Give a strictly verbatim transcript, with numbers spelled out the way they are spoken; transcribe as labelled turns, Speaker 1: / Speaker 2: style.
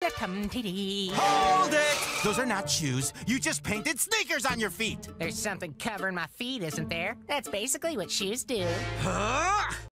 Speaker 1: tum-tee-dee.
Speaker 2: Hold it! Those are not shoes. You just painted sneakers on your feet.
Speaker 1: There's something covering my feet, isn't there? That's basically what shoes do.
Speaker 2: Huh?